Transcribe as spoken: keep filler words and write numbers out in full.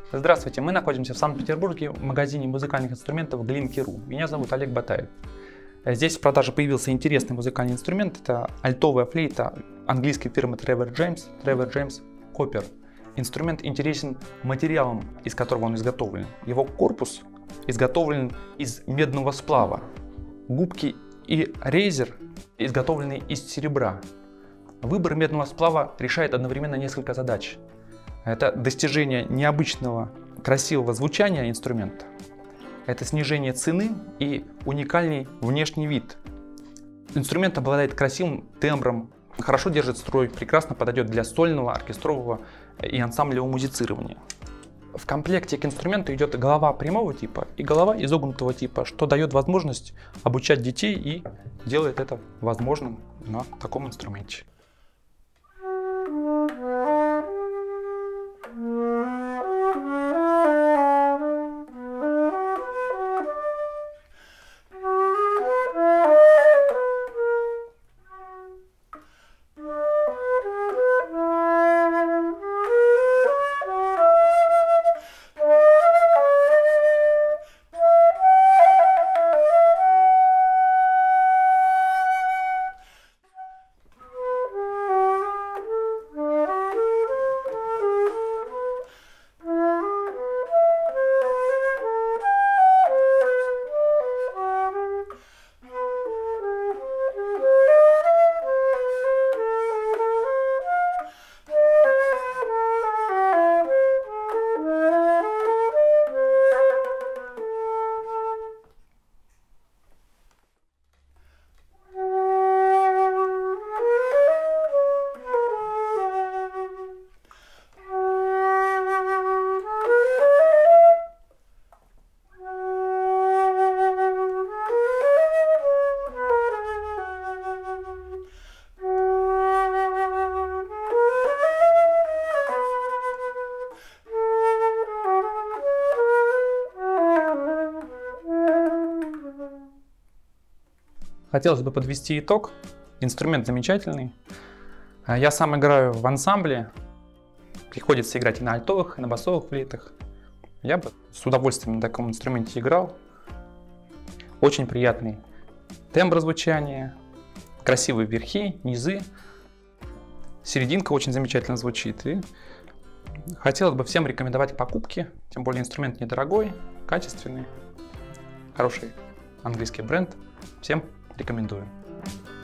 Здравствуйте, мы находимся в Санкт-Петербурге в магазине музыкальных инструментов Глинки точка ру. Меня зовут Олег Батаев. Здесь в продаже появился интересный музыкальный инструмент. Это альтовая флейта английской фирмы Trevor James, Trevor James Copper. Инструмент интересен материалом, из которого он изготовлен. Его корпус изготовлен из медного сплава. Губки и рейзер изготовлены из серебра. Выбор медного сплава решает одновременно несколько задач. Это достижение необычного красивого звучания инструмента, это снижение цены и уникальный внешний вид. Инструмент обладает красивым тембром, хорошо держит строй, прекрасно подойдет для сольного, оркестрового и ансамблевого музицирования. В комплекте к инструменту идет голова прямого типа и голова изогнутого типа, что дает возможность обучать детей и делает это возможным на таком инструменте. Хотелось бы подвести итог. Инструмент замечательный. Я сам играю в ансамбле. Приходится играть и на альтовых, и на басовых флейтах. Я бы с удовольствием на таком инструменте играл. Очень приятный тембр звучания, красивые верхи, низы. Серединка очень замечательно звучит. И хотелось бы всем рекомендовать к покупке. Тем более инструмент недорогой, качественный, хороший английский бренд. Всем рекомендую.